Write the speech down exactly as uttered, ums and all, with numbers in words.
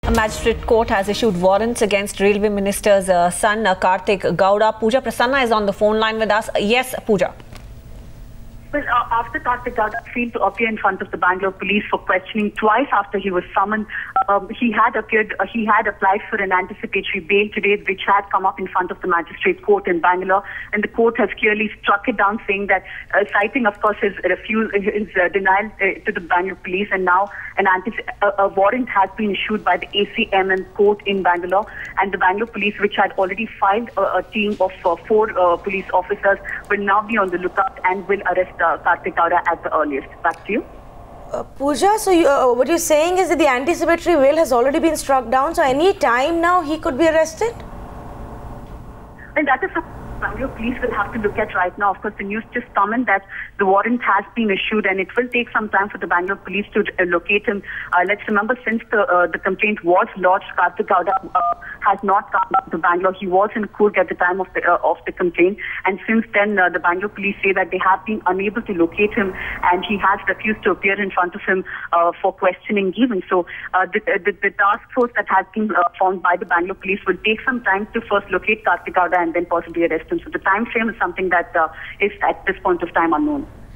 A magistrate court has issued warrants against Railway Minister's uh, son, uh, Kartik Gowda. Pooja Prasanna is on the phone line with us. Yes, Pooja. Well, uh, after Kartik Gowda failed to appear in front of the Bangalore police for questioning twice after he was summoned, um, he had appeared. Uh, he had applied for an anticipatory bail today, which had come up in front of the magistrate court in Bangalore, and the court has clearly struck it down, saying that, uh, citing, of course, his refuse, his uh, denial uh, to the Bangalore police, and now an antici a, a warrant has been issued by the A C M and court in Bangalore, and the Bangalore police, which had already filed a, a team of uh, four uh, police officers, will now be on the lookout and will arrest Uh, Kartik Gowda at the earliest. Back to you. Uh, Pooja, so you, uh, what you're saying is that the anticipatory bail has already been struck down, so any time now he could be arrested? And that is something Bangalore police will have to look at right now. Of course, the news just come in that the warrant has been issued, and it will take some time for the Bangalore police to uh, locate him. Uh, let's remember, since the uh, the complaint was lodged, Kartik Gowda uh, has not come to Bangalore. He was in Coorg at the time of the uh, of the complaint, and since then uh, the Bangalore police say that they have been unable to locate him, and he has refused to appear in front of him uh, for questioning even. So uh, the, the the task force that has been uh, formed by the Bangalore police will take some time to first locate Kartik Gowda and then possibly arrest him. So the time frame is something that uh, is at this point of time unknown.